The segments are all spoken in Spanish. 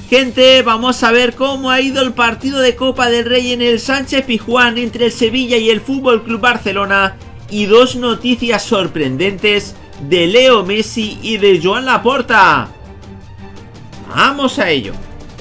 Gente, vamos a ver cómo ha ido el partido de Copa del Rey en el Sánchez-Pizjuán entre el Sevilla y el FC Barcelona. Y dos noticias sorprendentes de Leo Messi y de Joan Laporta. ¡Vamos a ello!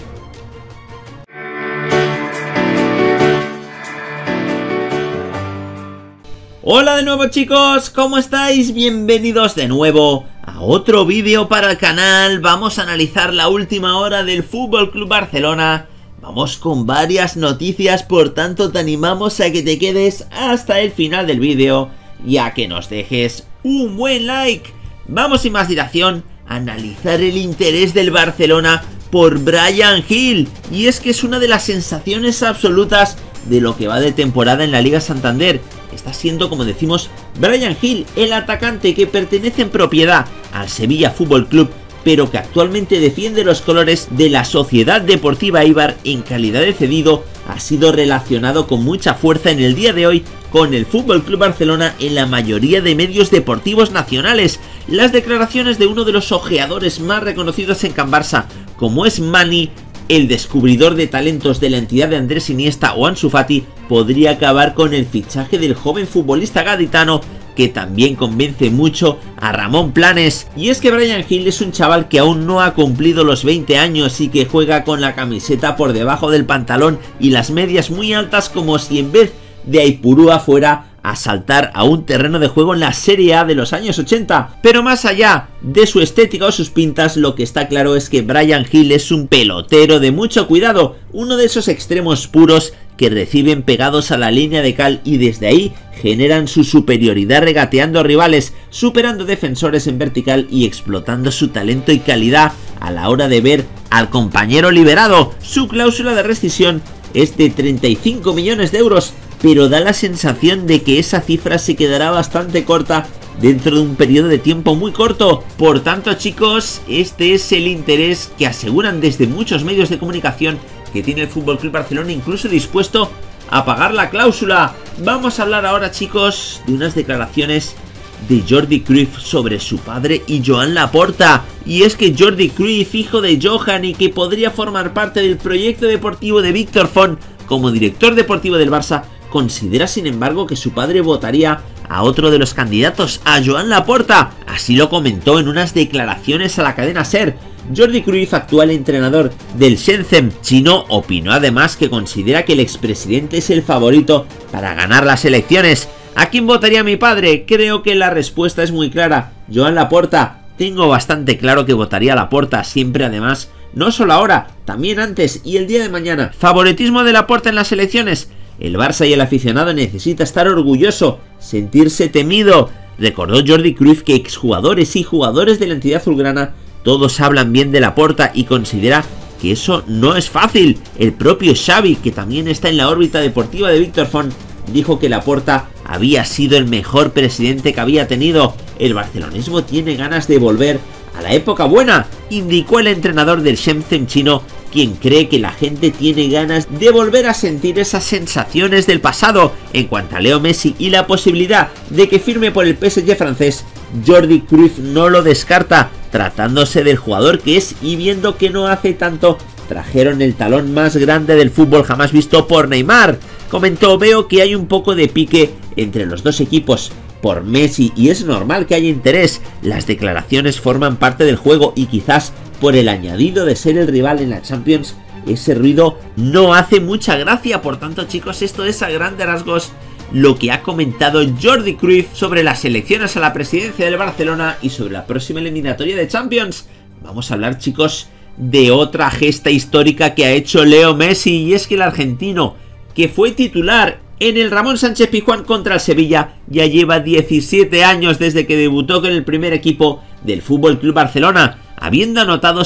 Hola de nuevo chicos, ¿cómo estáis? Bienvenidos de nuevo a otro vídeo para el canal. Vamos a analizar la última hora del FC Barcelona. Vamos con varias noticias, por tanto te animamos a que te quedes hasta el final del vídeo y a que nos dejes un buen like. Vamos sin más dilación a analizar el interés del Barcelona por Bryan Gil. Y es que es una de las sensaciones absolutas de lo que va de temporada en la Liga Santander. Está siendo, como decimos, Bryan Gil, el atacante que pertenece en propiedad al Sevilla Fútbol Club, pero que actualmente defiende los colores de la Sociedad Deportiva Eibar en calidad de cedido. Ha sido relacionado con mucha fuerza en el día de hoy con el FC Barcelona en la mayoría de medios deportivos nacionales. Las declaraciones de uno de los ojeadores más reconocidos en Can Barça, como es Mani, el descubridor de talentos de la entidad de Andrés Iniesta o Ansu Fati, podría acabar con el fichaje del joven futbolista gaditano, que también convence mucho a Ramón Planes. Y es que Bryan Gil es un chaval que aún no ha cumplido los 20 años y que juega con la camiseta por debajo del pantalón y las medias muy altas, como si en vez de Aipurúa fuera a saltar a un terreno de juego en la Serie A de los años 80. Pero más allá de su estética o sus pintas, lo que está claro es que Bryan Gil es un pelotero de mucho cuidado, uno de esos extremos puros que reciben pegados a la línea de cal y desde ahí generan su superioridad regateando a rivales, superando defensores en vertical y explotando su talento y calidad a la hora de ver al compañero liberado. Su cláusula de rescisión es de 35 millones de euros, pero da la sensación de que esa cifra se quedará bastante corta dentro de un periodo de tiempo muy corto. Por tanto chicos, este es el interés que aseguran desde muchos medios de comunicación que tiene el FC Barcelona, incluso dispuesto a pagar la cláusula. Vamos a hablar ahora chicos de unas declaraciones de Jordi Cruyff sobre su padre y Joan Laporta. Y es que Jordi Cruyff, hijo de Johan y que podría formar parte del proyecto deportivo de Víctor Font como director deportivo del Barça, considera sin embargo que su padre votaría a otro de los candidatos, a Joan Laporta. Así lo comentó en unas declaraciones a la cadena SER. Jordi Cruyff, actual entrenador del Shenzhen chino, opinó además que considera que el expresidente es el favorito para ganar las elecciones. ¿A quién votaría mi padre? Creo que la respuesta es muy clara: Joan Laporta. Tengo bastante claro que votaría a Laporta, siempre además, no solo ahora, también antes y el día de mañana. ¿Favoritismo de Laporta en las elecciones? El Barça y el aficionado necesita estar orgulloso, sentirse temido. Recordó Jordi Cruyff que exjugadores y jugadores de la entidad azulgrana todos hablan bien de Laporta y considera que eso no es fácil. El propio Xavi, que también está en la órbita deportiva de Víctor Font, dijo que Laporta había sido el mejor presidente que había tenido. El barcelonismo tiene ganas de volver a la época buena, indicó el entrenador del Shenzhen chino, quien cree que la gente tiene ganas de volver a sentir esas sensaciones del pasado. En cuanto a Leo Messi y la posibilidad de que firme por el PSG francés, Jordi Cruyff no lo descarta, tratándose del jugador que es y viendo que no hace tanto trajeron el talón más grande del fútbol jamás visto por Neymar. Comentó: veo que hay un poco de pique entre los dos equipos por Messi y es normal que haya interés. Las declaraciones forman parte del juego y quizás por el añadido de ser el rival en la Champions, ese ruido no hace mucha gracia. Por tanto chicos, esto es a grandes rasgos lo que ha comentado Jordi Cruyff sobre las elecciones a la presidencia del Barcelona y sobre la próxima eliminatoria de Champions. Vamos a hablar chicos de otra gesta histórica que ha hecho Leo Messi, y es que el argentino, que fue titular en el Ramón Sánchez Pizjuán contra el Sevilla, ya lleva 17 años desde que debutó con el primer equipo del FC Barcelona, habiendo anotado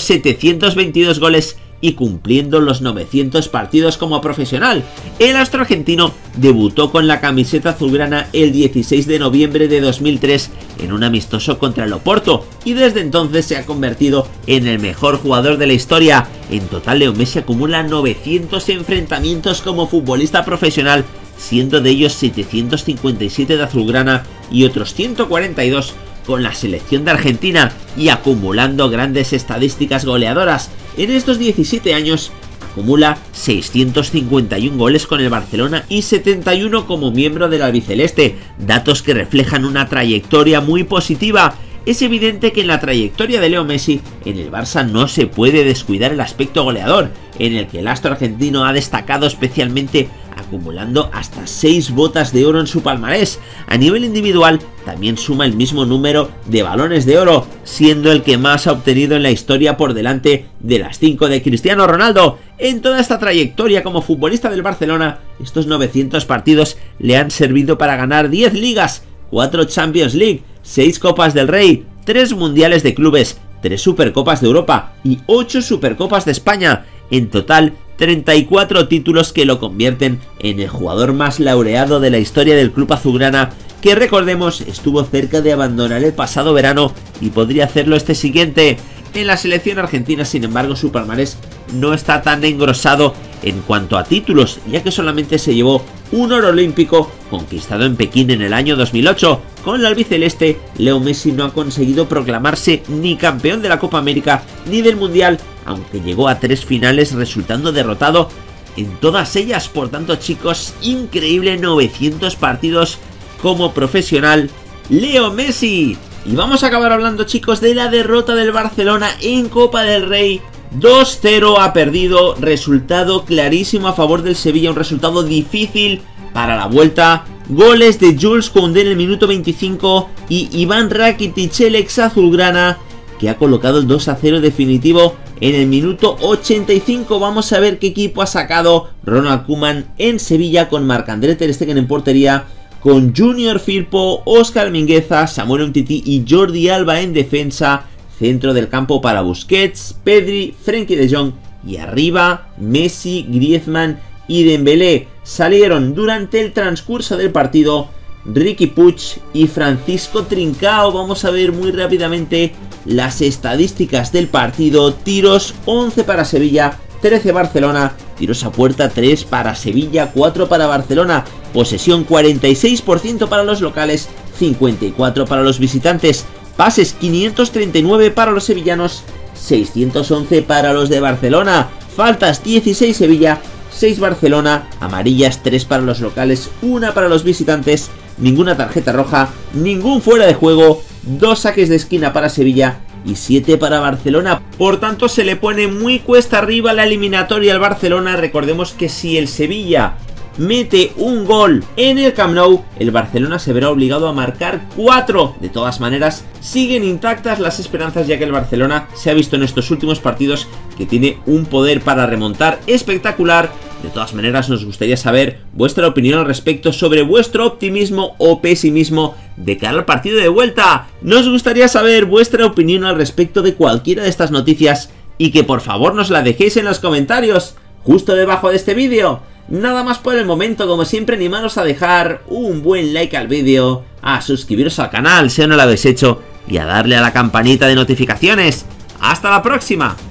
722 goles y cumpliendo los 900 partidos como profesional. El astro argentino debutó con la camiseta azulgrana el 16 de noviembre de 2003 en un amistoso contra el Oporto y desde entonces se ha convertido en el mejor jugador de la historia. En total, Leo Messi acumula 900 enfrentamientos como futbolista profesional, siendo de ellos 757 de azulgrana y otros 142 con la selección de Argentina y acumulando grandes estadísticas goleadoras. En estos 17 años acumula 651 goles con el Barcelona y 71 como miembro del albiceleste, datos que reflejan una trayectoria muy positiva. Es evidente que en la trayectoria de Leo Messi en el Barça no se puede descuidar el aspecto goleador, en el que el astro argentino ha destacado especialmente acumulando hasta 6 botas de oro en su palmarés. A nivel individual también suma el mismo número de balones de oro, siendo el que más ha obtenido en la historia por delante de las 5 de Cristiano Ronaldo. En toda esta trayectoria como futbolista del Barcelona, estos 900 partidos le han servido para ganar 10 ligas, 4 Champions League, 6 Copas del Rey, 3 Mundiales de Clubes, 3 Supercopas de Europa y 8 Supercopas de España. En total, 34 títulos que lo convierten en el jugador más laureado de la historia del club azulgrana, que recordemos estuvo cerca de abandonar el pasado verano y podría hacerlo este siguiente. En la selección argentina, sin embargo, su palmarés no está tan engrosado en cuanto a títulos, ya que solamente se llevó un oro olímpico conquistado en Pekín en el año 2008. Con el albiceleste, Leo Messi no ha conseguido proclamarse ni campeón de la Copa América ni del Mundial, aunque llegó a 3 finales resultando derrotado en todas ellas. Por tanto, chicos, increíble, 900 partidos como profesional Leo Messi. Y vamos a acabar hablando, chicos, de la derrota del Barcelona en Copa del Rey. 2-0 ha perdido, resultado clarísimo a favor del Sevilla, un resultado difícil para la vuelta. Goles de Jules Koundé en el minuto 25 y Iván Rakitic, el ex azulgrana, que ha colocado el 2-0 definitivo en el minuto 85. Vamos a ver qué equipo ha sacado Ronald Koeman en Sevilla, con Marc-André ter Stegen en portería, con Junior Firpo, Óscar Mingueza, Samuel Umtiti y Jordi Alba en defensa. Centro del campo para Busquets, Pedri, Frenkie de Jong y arriba Messi, Griezmann y Dembélé. Salieron durante el transcurso del partido Riqui Puig y Francisco Trincao. Vamos a ver muy rápidamente las estadísticas del partido. Tiros 11 para Sevilla, 13 Barcelona. Tiros a puerta 3 para Sevilla, 4 para Barcelona. Posesión 46% para los locales, 54 para los visitantes. Pases 539 para los sevillanos, 611 para los de Barcelona. Faltas 16 Sevilla, 6 Barcelona. Amarillas 3 para los locales, 1 para los visitantes. Ninguna tarjeta roja, ningún fuera de juego. 2 saques de esquina para Sevilla y 7 para Barcelona. Por tanto, se le pone muy cuesta arriba la eliminatoria al Barcelona. Recordemos que si el Sevilla mete un gol en el Camp Nou, el Barcelona se verá obligado a marcar 4. De todas maneras, siguen intactas las esperanzas, ya que el Barcelona se ha visto en estos últimos partidos que tiene un poder para remontar espectacular. De todas maneras, nos gustaría saber vuestra opinión al respecto, sobre vuestro optimismo o pesimismo de cara al partido de vuelta. Nos gustaría saber vuestra opinión al respecto de cualquiera de estas noticias y que por favor nos la dejéis en los comentarios justo debajo de este vídeo. Nada más por el momento, como siempre, animaros a dejar un buen like al vídeo, a suscribiros al canal si aún no lo habéis hecho y a darle a la campanita de notificaciones. ¡Hasta la próxima!